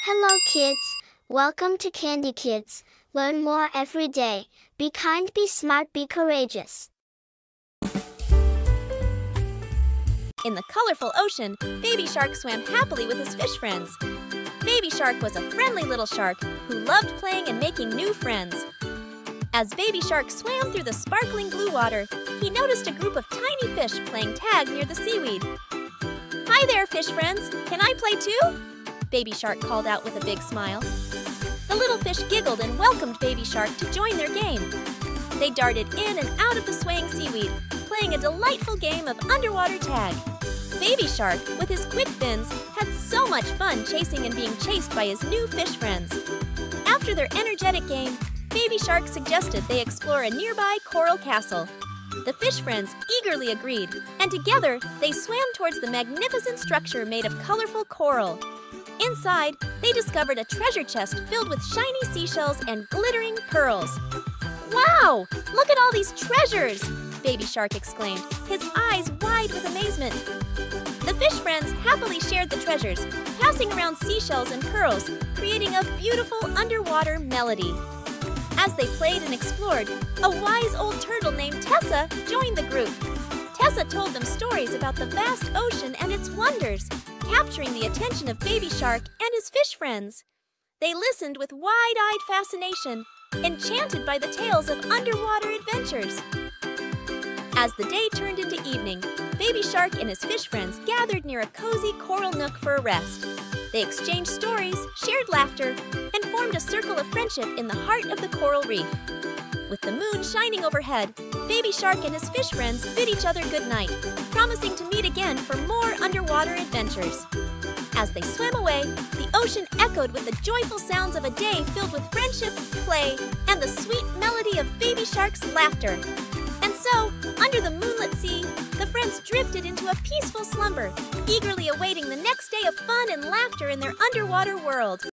Hello kids, welcome to Candy Kids. Learn more every day. Be kind, be smart, be courageous. In the colorful ocean, Baby Shark swam happily with his fish friends. Baby Shark was a friendly little shark who loved playing and making new friends. As Baby Shark swam through the sparkling blue water, he noticed a group of tiny fish playing tag near the seaweed. "Hi there, fish friends. Can I play too?" Baby Shark called out with a big smile. The little fish giggled and welcomed Baby Shark to join their game. They darted in and out of the swaying seaweed, playing a delightful game of underwater tag. Baby Shark, with his quick fins, had so much fun chasing and being chased by his new fish friends. After their energetic game, Baby Shark suggested they explore a nearby coral castle. The fish friends eagerly agreed, and together they swam towards the magnificent structure made of colorful coral. Inside, they discovered a treasure chest filled with shiny seashells and glittering pearls. "Wow! Look at all these treasures!" Baby Shark exclaimed, his eyes wide with amazement. The fish friends happily shared the treasures, passing around seashells and pearls, creating a beautiful underwater melody. As they played and explored, a wise old turtle named Tessa joined the group. Tessa told them stories about the vast ocean and its wonders, capturing the attention of Baby Shark and his fish friends. They listened with wide-eyed fascination, enchanted by the tales of underwater adventures. As the day turned into evening, Baby Shark and his fish friends gathered near a cozy coral nook for a rest. They exchanged stories, shared laughter, and formed a circle of friendship in the heart of the coral reef. With the moon shining overhead, Baby Shark and his fish friends bid each other good night, promising to meet again for more underwater adventures. As they swam away, the ocean echoed with the joyful sounds of a day filled with friendship, play, and the sweet melody of Baby Shark's laughter. And so, under the moonlit sea, the friends drifted into a peaceful slumber, eagerly awaiting the next day of fun and laughter in their underwater world.